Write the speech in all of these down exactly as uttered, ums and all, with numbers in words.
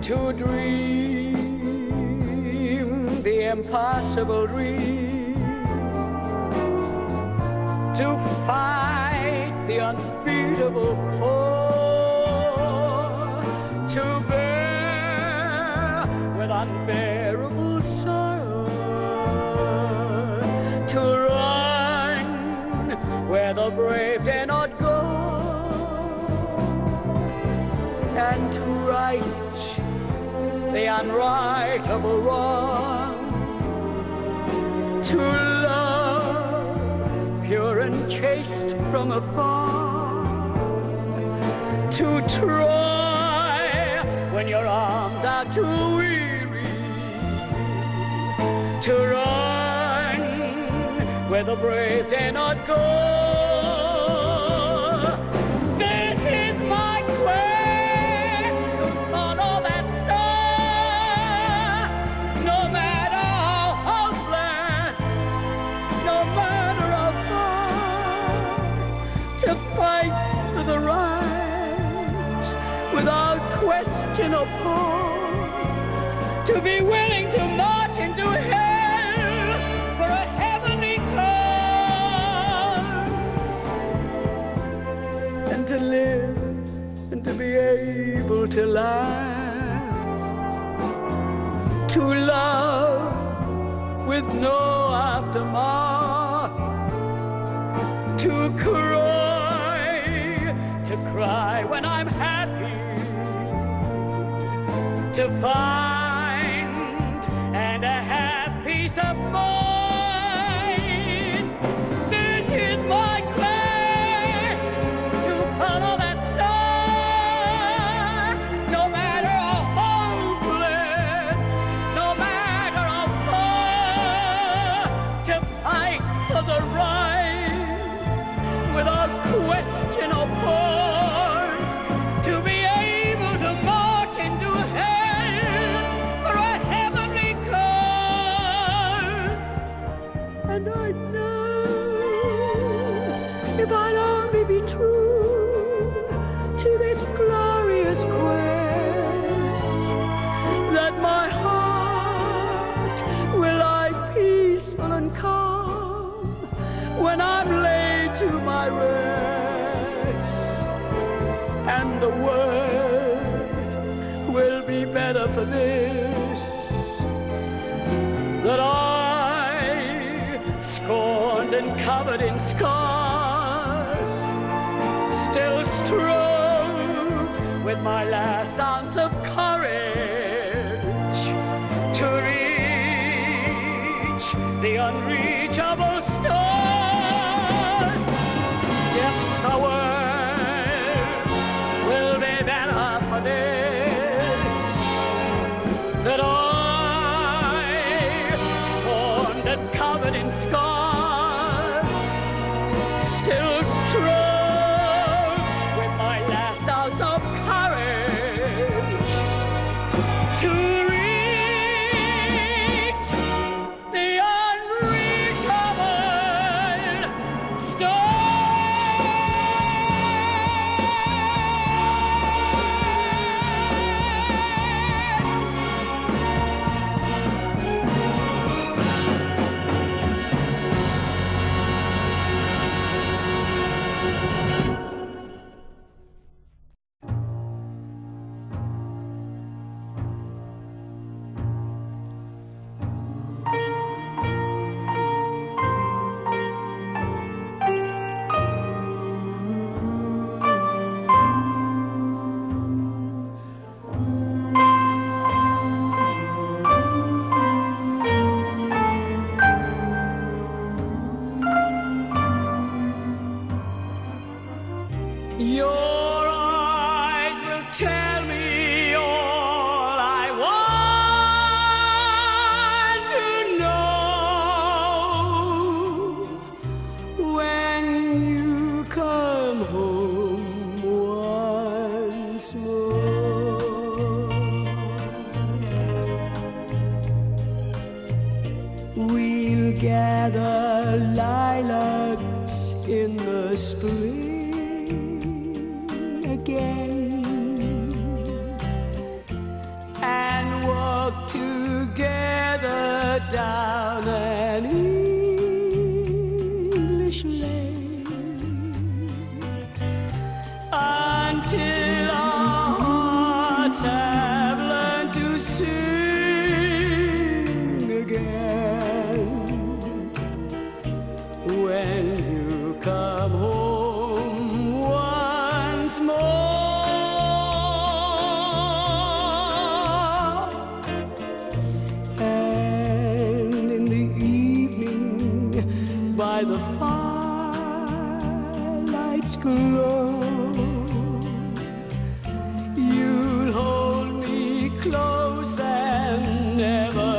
to dream the impossible dream, to fight the unbeatable foe, to bear with unbearable sorrow, to run where the brave dare not go, and to right the unrightable wrong, to love pure and chaste from afar, to try when your arms are too weary, to run where the brave dare not go. This is my quest to follow that star, no matter how hopeless, no matter how far, to fight for the right without question or pause, to be willing to march into hell for a heavenly cause, and to live and to be able to laugh, to love with no aftermath, to cry, to cry when I'm happy, to find and have peace of mind. This is my quest to follow that star, no matter how hopeless, no matter how far, to fight for the right without question or pause, to be able to march into hell for a heavenly cause. And I know if I'd only be true to this glorious quest, that my heart will lie peaceful and calm when I'm laid to my rest, and the world will be better for this, that I, scorned and covered in scars, still strove with my last ounce of courage to reach the unreachable stars. Yes, the world will be better for this, that I, scorned and covered in scars, still strove with my last ounce of courage to reach the unreachable stars. Your eyes will tell me all I want to know when you come home once more. We'll gather lilacs in the spring again, walk together down an English lane until our hearts have learned to sing again. When you come home once more, and in the evening by the firelight's glow, you'll hold me close and never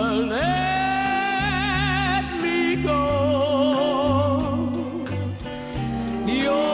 let me go. You're